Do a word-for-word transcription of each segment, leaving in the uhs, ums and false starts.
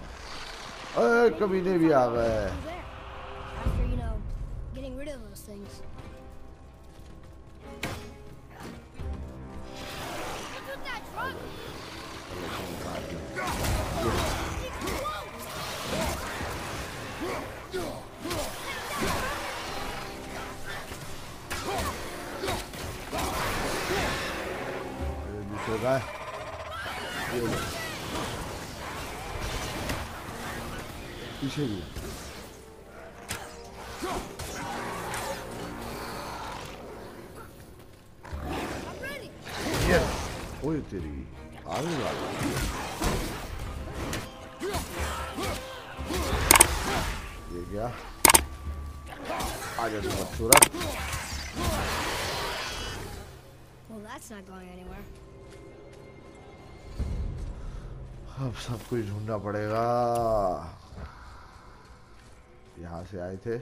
अरे कमीने भी आ गए। After you know, getting rid of those things. What's with that truck? दूसरे का पीछे भी ये ओए तेरी आगे वाला ये क्या आजा तू सूरत। Well, that's not going anywhere. अब सब कुछ ढूंढना पड़ेगा। यहाँ से आए थे।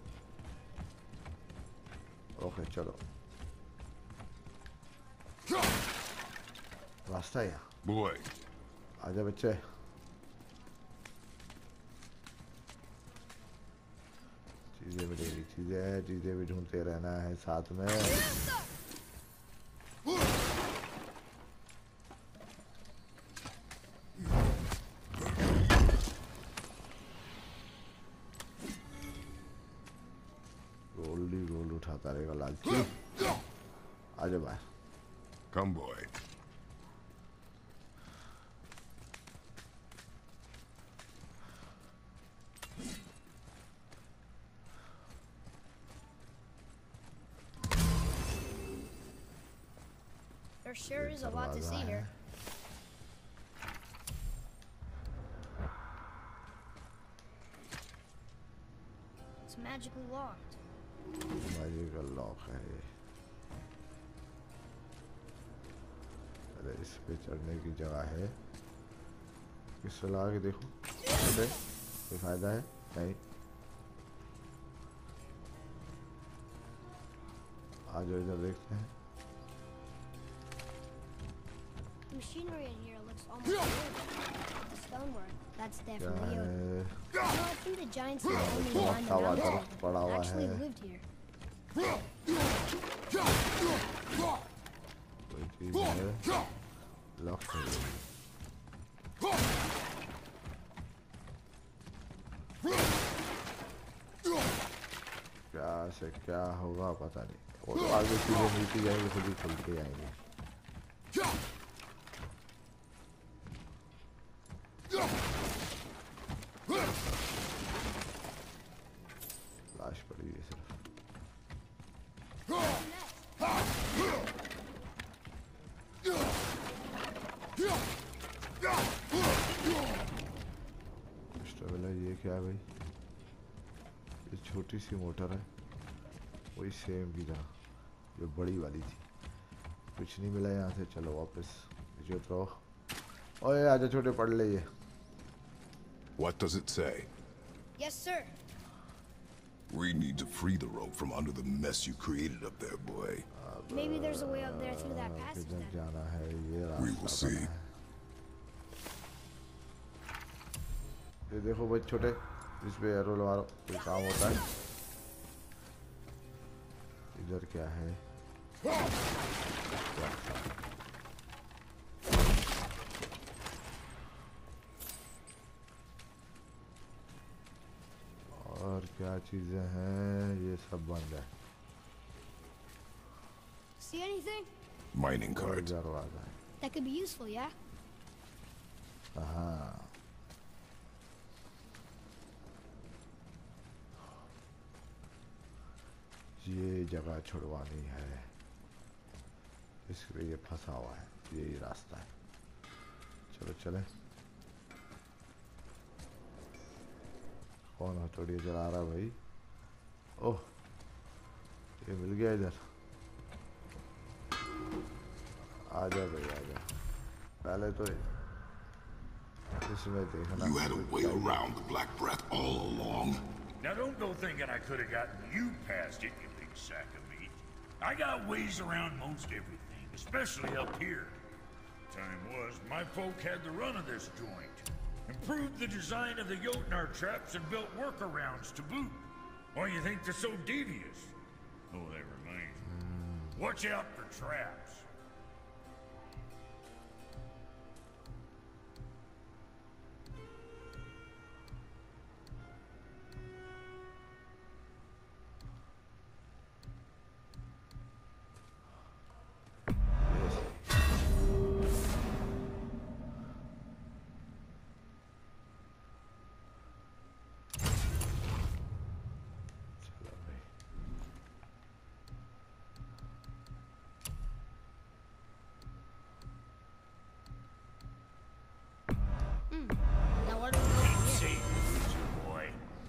ओके चलो रास्ता है यहाँ। Boy. आजा बच्चे। चीजें मिलेगी चीजें चीजें भी ढूंढते रहना है साथ में। गोल्डी गोल्ड उठाता रहेगा लालची। आजा बाहर। Come, boy. There sure is a lot to see here. It's magically locked. Magical lock है ये। अरे इस पे चढ़ने की जगह है। इस पे लगा के देखो कोई फायदा है नहीं। आज इधर देखते हैं। The machinery in here looks almost old. The stonework, that's definitely old. No, I think the giants who only behind the mountain actually lived here. कोई चीज है लॉक है। क्या से क्या होगा पता नहीं। वो तो आगे चीजें मिलती जाएंगी खुद ही खुलते जाएंगे। लाश पड़ी है सिर्फ। ये क्या है भाई? ये छोटी सी मोटर है वही सेम की तरह जो बड़ी वाली थी। कुछ नहीं मिला यहाँ से। चलो वापस नीचे उतरो। ओए आजा छोटे पढ़ ले ये। What does it say? Yes, sir. We need to free the rope from under the mess you created up there, boy. Maybe there's a way up there through that passage किधर then. जाना है ये We will रास्ता see. है। ये देखो भाई छोटे इस पे एरो लगा लो कोई काम होता है। इधर क्या है? और क्या चीजें हैं? ये सब बंद है। See anything? Mining cart. दरवाजा है। That could be useful, yeah? हाँ ये जगह छुड़वानी है। इसलिए ये फंसा हुआ है। यही रास्ता है। चलो चले। कौन हथौड़ी चला रहा भाई? ओह ये मिल गया इधर। आजा भाई आजा। पहले तो इसमें देखना। You had a way around the Black Breath all along. Now don't go thinking I could have gotten you past it, you big sack of meat. I got ways around most everything, especially up here. Time was, my folk had the run of this joint. Improved the design of the Jotnar traps and built workarounds to boot. Why you think they're so devious? Oh, that reminds me. Watch out for traps. Now where do we go from here? See, boy.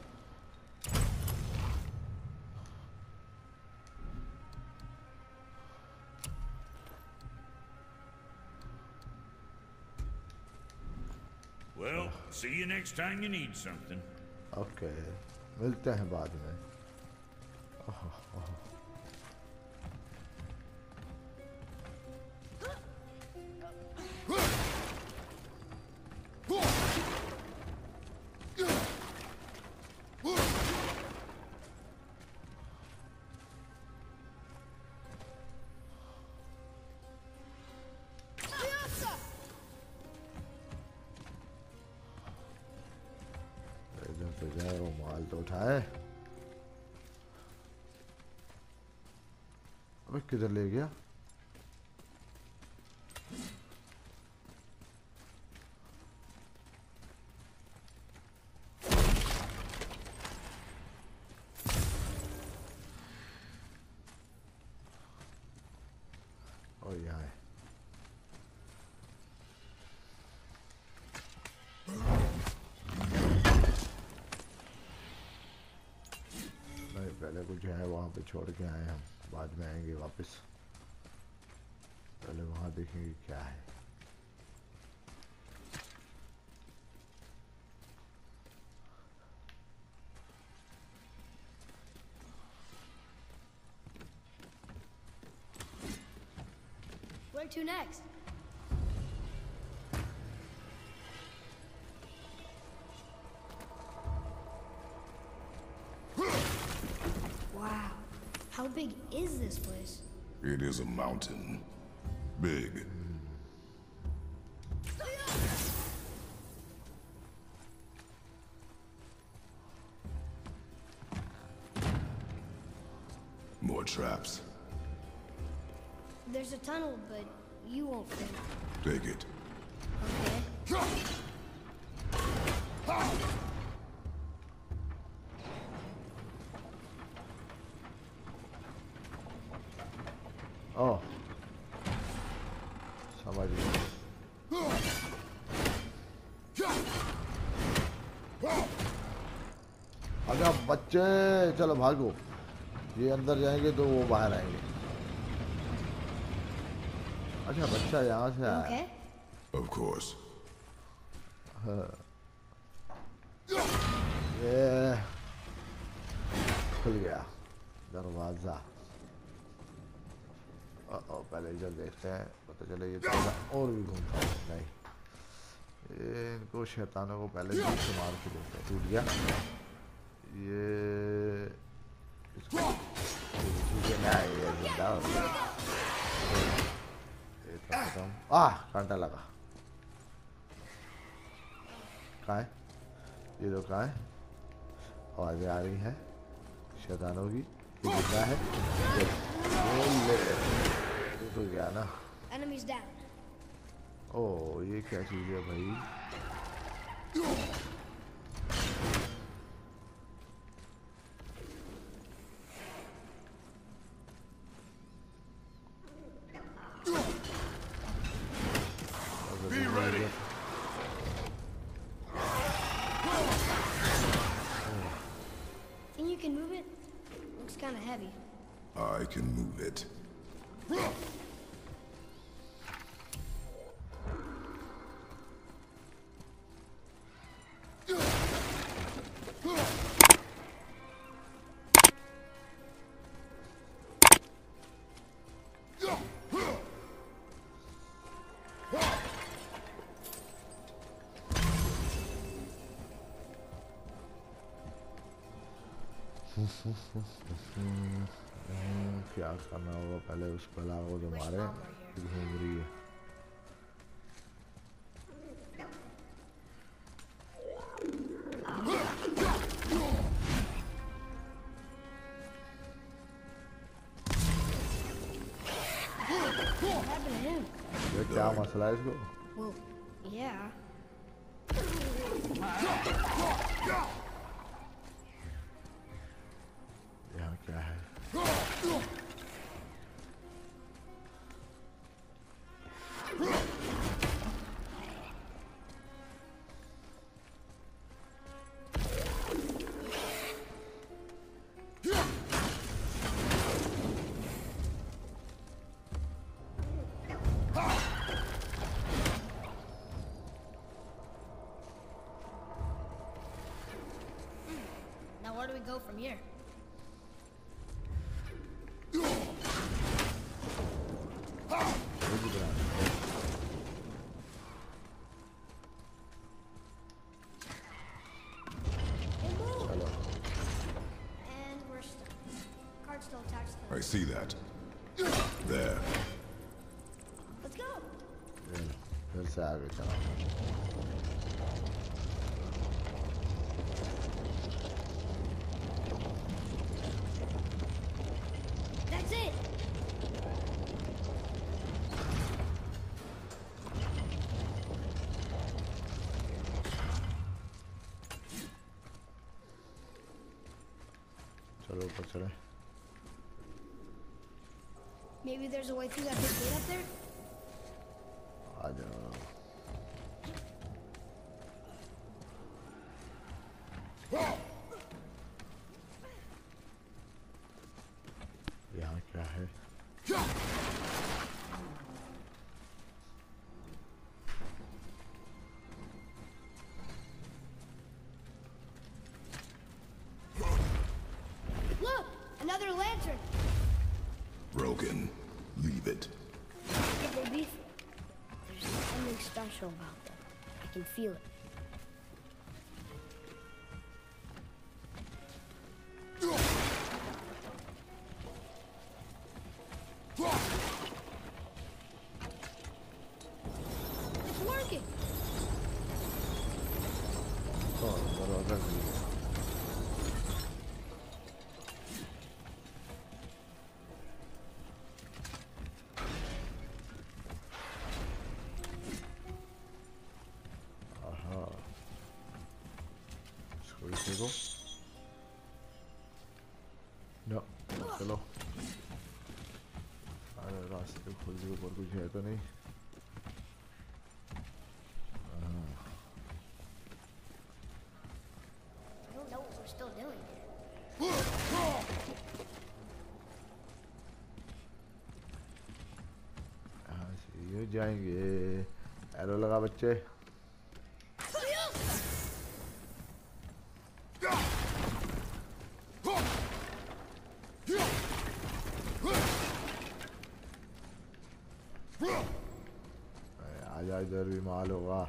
Well, see you next time you need something. Okay मिलते हैं बाद में। ओह, ओह। इधर तो जाए वो माल तो उठाए। अबे किधर ले गया? और यहाँ है। नहीं पहले कुछ है वहाँ पे छोड़ के आए हम, बाद में आएंगे वापस। पहले वहाँ देखेंगे क्या है। Where to next? Wow. How big is this place? It is a mountain. Big. More traps. There's a tunnel, but you won't fit. Take it. Okay. ओह समझ गया। अगर बच्चे चलो भागो, ये अंदर जाएंगे तो वो बाहर आएंगे। अच्छा बच्चा यहाँ से आया। Okay. Of course. ये खुल गया दरवाजा। ओ पहले इधर देखते हैं, पता चले ये थोड़ा और भी घूमता है। नहीं ये इनको शैतानों को पहले ही से मार के देते हैं। टूट गया ये इसको ये ना ये जिंदा हो गया। ये तो खत्म। आह कांटा लगा। कहाँ है ये लोग? कहाँ है? आवाजें आ रही हैं शैतानों की। ये जिंदा है। ये तो गया ना। Enemies down. ओह ये क्या चीज़ है भाई? Be ready. Think you can move it? Looks kind of heavy. I can move it. क्या करना होगा पहले उस पला को जो मारे घूम रही है। ये क्या मसला है इसको? Well, yeah. यहाँ क्या है? Now where do we go from here? And we're stuck. Card still attached to I them. see that. There. Let's go. फिर से आगे चला। That's it. चलो ऊपर चले। Maybe there's a way through that big gate up there? आ जाओ। यहाँ क्या है? Look! Another lantern! Broken. Leave it. Could they be? There's something special about them. I can feel it. It's working! Oh, दरवाजा खुल गया। आहा। इसको इसे को। No, चलो। अरे रास्ते खुल गए ऊपर कुछ है तो नहीं? I don't know what we're still doing here. यहाँ से ये जाएंगे। एरो लगा बच्चे। आजा इधर भी माल होगा।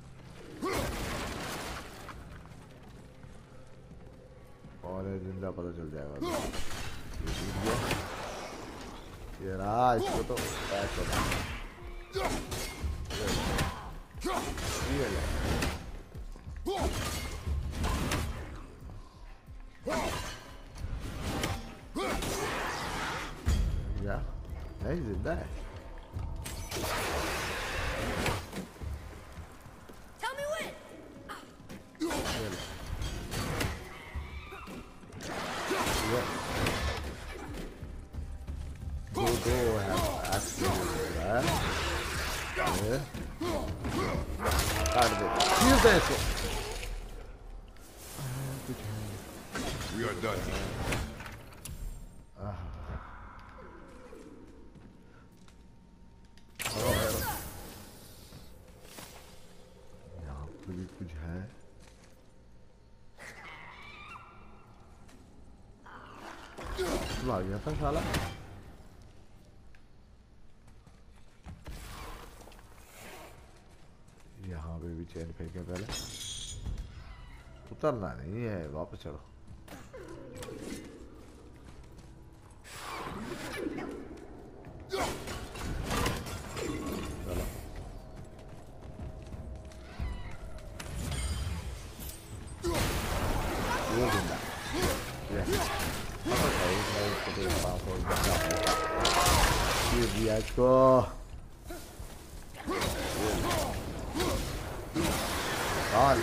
और ये जिंदा पता चल जाएगा। ये डूब गया। ये रहा इसको तो पैक करना। ये ले। क्या? नहीं जिंदा है। Tell me when! ये ले। ये दो दो है एक्चुअली है। ये काट दे। खींच दे इसको। कुछ है। We are done. यहाँ पे भी कुछ है। तू आ गया था साला। यहाँ पे भी चैन फेंके पहले। उतरना नहीं है, वापस चलो। ये जिंदा ये पता है मैं इसको देख रहा हूँ ये दिया इसको कौन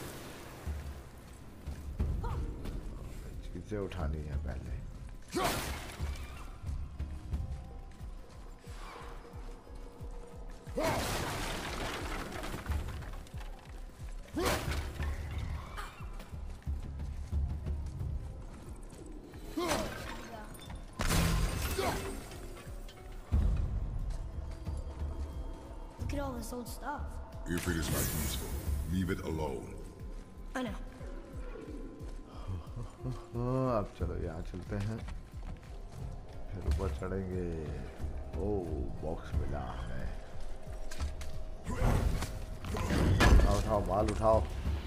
चीजें उठानी है पहले Look at all this old stuff. If it is not useful, leave it alone. I know. अब चलो यहाँ चलते हैं फिर ऊपर चढ़ेंगे ओ बॉक्स मिला है उठाओ उठाओ माल उठाओ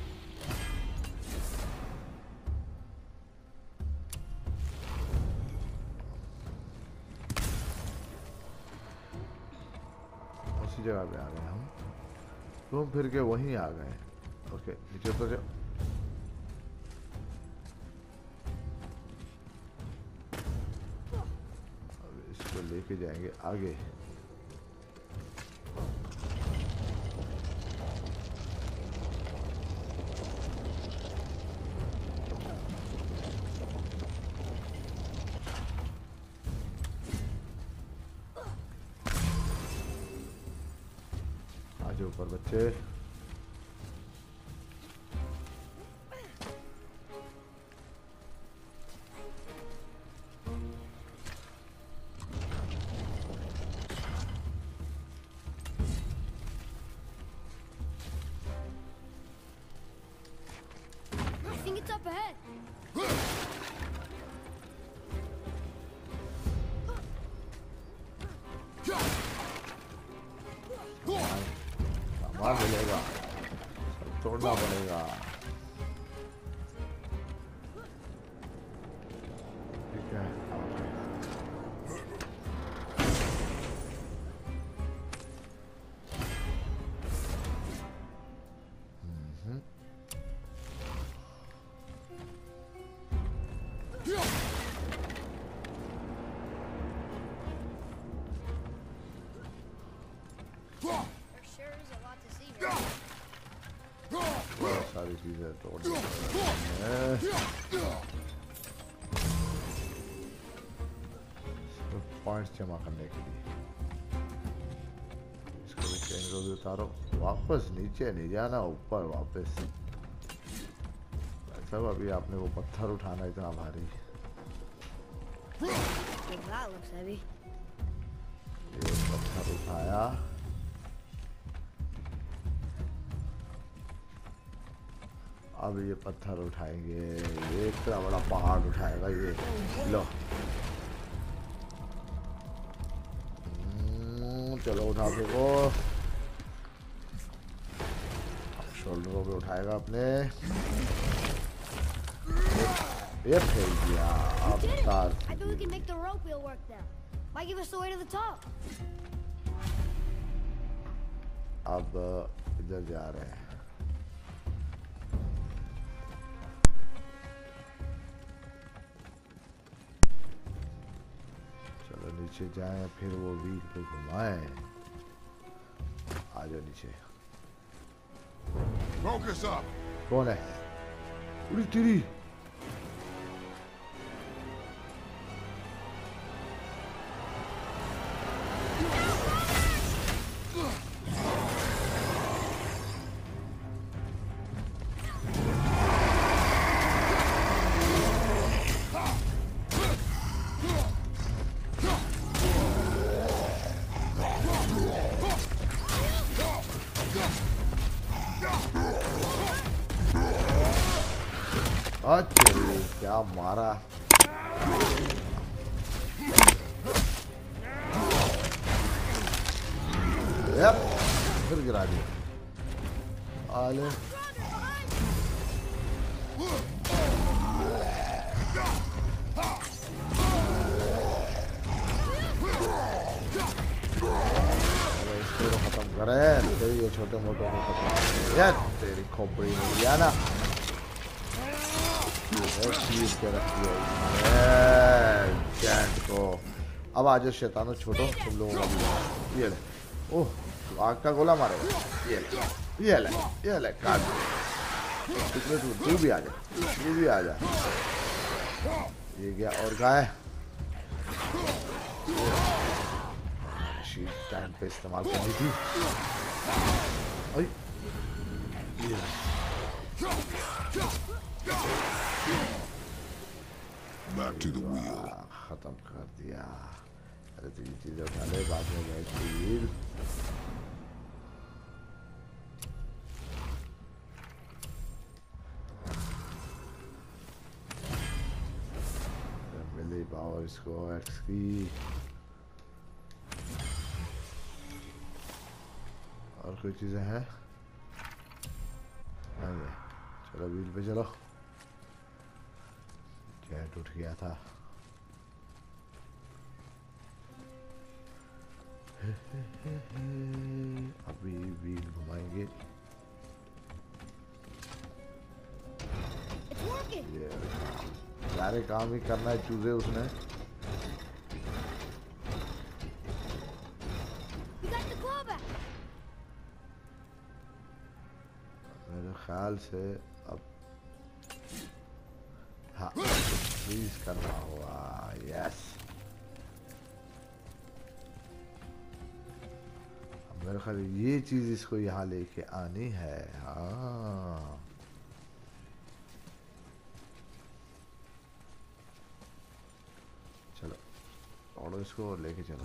उसी जगह पे आ गए हम घूम फिर के वहीं आ गए ओके नीचे तो जाओ लेके जाएंगे आगे आज ऊपर बच्चे सामान मिलेगा सब तोड़ना पड़ेगा ठीक है सारी चीजें तोड़ पॉइंट्स जमा करने के लिए इसको भी चेन को भी उतारो वापस नीचे नहीं जाना ऊपर वापस सब अभी आपने वो पत्थर उठाना इतना भारी ये पत्थर उठाया अब ये पत्थर उठाएंगे ये इतना बड़ा पहाड़ उठाएगा ये लो चलो उठा फेंको शोल्डरों पे उठाएगा अपने ये फेंक दिया अब तार I think we can make the rope wheel work now. Might give us the way to the top. अब इधर जा रहे हैं चलो नीचे जाएं फिर वो व्हील पे घुमाएं आ जाओ नीचे Focus up. कौन है उड़ी तेरी अच्छा क्या मारा यप फिर गिरा दिया आले इसको खत्म करें तेरी ये छोटे मोटे को खत्म यार तेरी खोपड़ी में लिया ना चीज के रख दिया इसने जैंट को। अब आ जाओ शैतानों, छोड़ो तुम लोगों का भी। ये ले, ओह आग का गोला मारेगा। ये ले ये ले ये ले काट। तू तू भी आ जा, ये भी आ जा। ये गया और गाय टाइम पे इस्तेमाल करनी थी। ओए ये Back to the wheel. खत्म कर दिया। अरे तो ये चीजें उठा ले, बाद में जाएगी। मिली पावर इसको एक्स की। और कोई चीजें हैं? नहीं है। चलो व्हील पे चलो। जेट उठ गया था। अभी व्हील घुमाएंगे। ये सारे काम ही करना है चूजे उसने। मेरे ख्याल से अब हाँ फ्रीज करना होगा। यस मेरे ख्याल ये चीज इसको यहाँ लेके आनी है। हाँ चलो पकड़ो इसको और लेके चलो।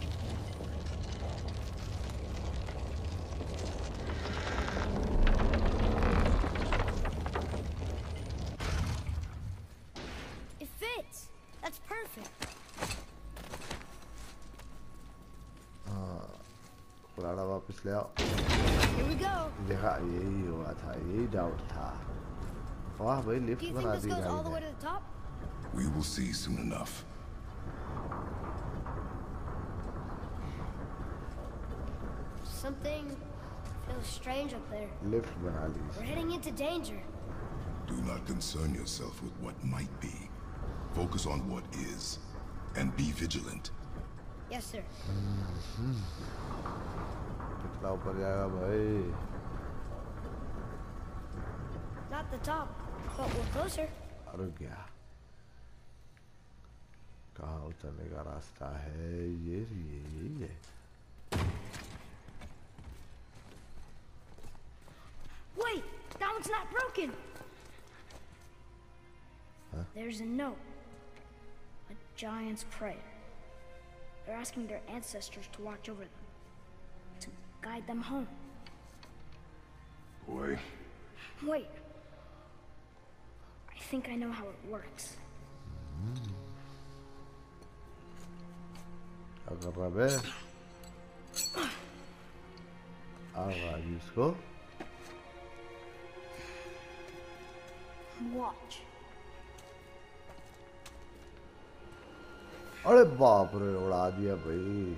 It fits. That's perfect. पुराना वापस ले आओ। Here we go. देखा यही हुआ था, यही डाउट था। वाह भाई Do लिफ्ट you think बना this दी goes all the way गाड़ी to the top? We will see soon enough. Something feels strange up there. ने। लिफ्ट बना ली। We're heading into danger. Do not concern yourself with what might be. Focus on what is, and be vigilant. Yes, sir. कितना ऊपर जाएगा भाई? Not the top, but we're closer. रुक गया। कहाँ उतरने का रास्ता है? ये ये यही है। Wait, that one's not broken. Huh? There's a note. A giant's prayer. They're asking their ancestors to watch over them, to guide them home. Boy, Wait. I think I know how it works. क्या कर रहा बे? आवाज इसको। Watch. अरे बाप रे उड़ा दिया भाई।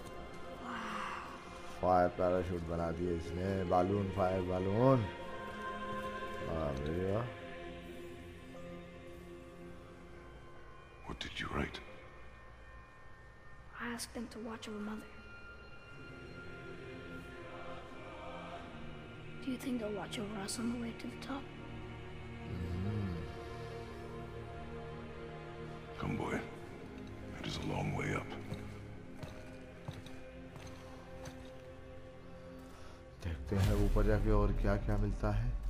फायर पैराशूट बना दिया इसने। Balloon fire balloon. वाह मेरे वाह। what did you write? I asked them to watch over Mother. Do you think they'll watch over us on the way to the top? Come, boy. It is a long way up. देखते हैं ऊपर जाके और क्या क्या मिलता है।